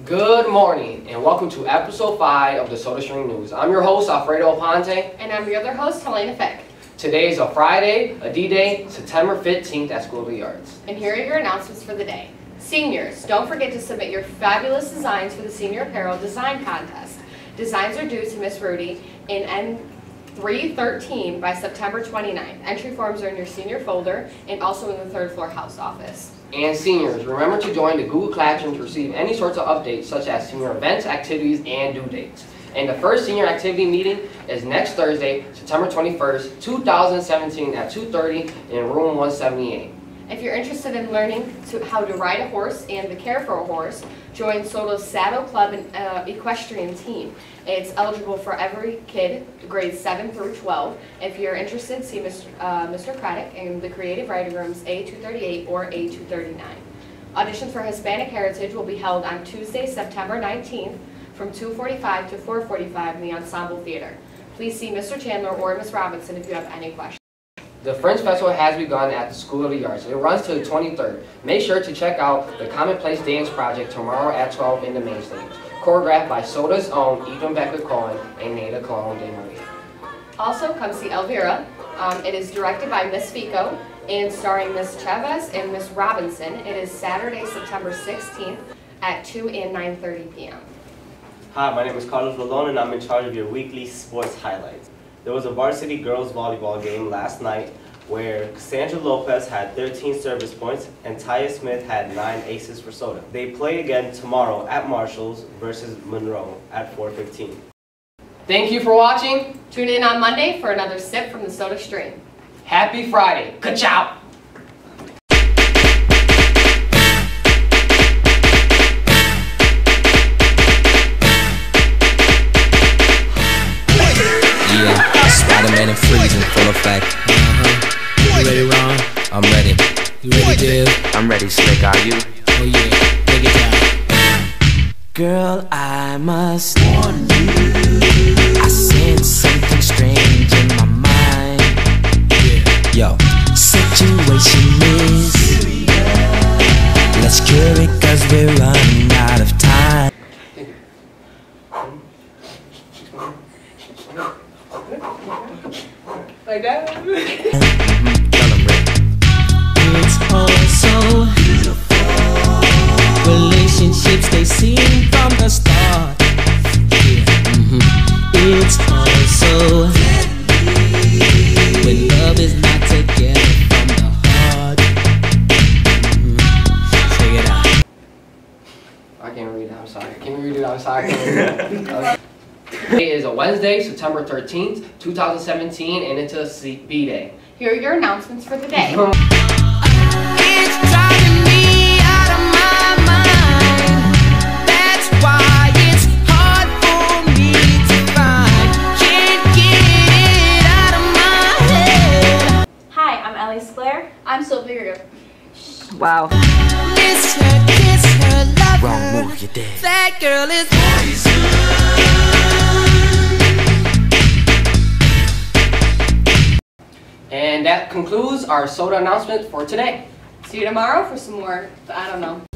Good morning and welcome to episode 5 of the SodaStream News. I'm your host, Alfredo Aponte. And I'm your other host, Helena Fick. Today is a Friday, a D-Day, September 15th at School of the Arts. And here are your announcements for the day. Seniors, don't forget to submit your fabulous designs for the Senior Apparel Design Contest. Designs are due to Miss Rudy in N313 by September 29th. Entry forms are in your senior folder and also in the third floor house office. And seniors, remember to join the Google Classroom to receive any sorts of updates such as senior events, activities, and due dates. And the first senior activity meeting is next Thursday, September 21st, 2017 at 2:30 in room 178. If you're interested in learning how to ride a horse and the care for a horse, join Soda's Saddle Club and Equestrian team. It's eligible for every kid, grades 7 through 12. If you're interested, see Mr. Craddock in the Creative Writing Rooms A238 or A239. Auditions for Hispanic Heritage will be held on Tuesday, September 19th from 2:45 to 4:45 in the Ensemble Theater. Please see Mr. Chandler or Ms. Robinson if you have any questions. The Fringe Festival has begun at the School of the Arts. It runs to the 23rd. Make sure to check out the Commonplace Dance Project tomorrow at 12 in the main stage. Choreographed by Soda's own Ethan Becker-Cohen and Nada Colon de Maria. Also, come see Elvira. It is directed by Miss Fico and starring Miss Chavez and Miss Robinson. It is Saturday, September 16th at 2 and 9:30 p.m. Hi, my name is Carlos Rolón and I'm in charge of your weekly sports highlights. There was a varsity girls volleyball game last night where Cassandra Lopez had 13 service points and Taya Smith had 9 aces for Soda. They play again tomorrow at Marshall's versus Monroe at 4:15. Thank you for watching. Tune in on Monday for another sip from the Soda Stream. Happy Friday. Ka-chow! Spider-Man and Freeze in full effect. You ready, Ron? I'm ready. You ready, Div? I'm ready, Slick. Are you? Oh yeah, take it down. Girl, I must warn you. I sense something strange in my mind. Yo, situation is serious. Let's cure it 'cause we're running out of time. Like that? It's all so beautiful. Relationships, they seem from the start. It's all so when love is not together from the heart. Check it out. I can't read it, I'm sorry. Can you read it? I'm sorry. Okay. Today is a Wednesday, September 13th, 2017, and it's a B-Day. Here are your announcements for the day. It's driving me out of my mind. That's why it's hard for me to find. Can't get it out of my head. Hi, I'm Ellie Sclair. I'm Sylvia. Wow. Miss her, kiss her, love Wrong her. move, you're dead. That girl is poison. And that concludes our Soda announcement for today. See you tomorrow for some more, I don't know,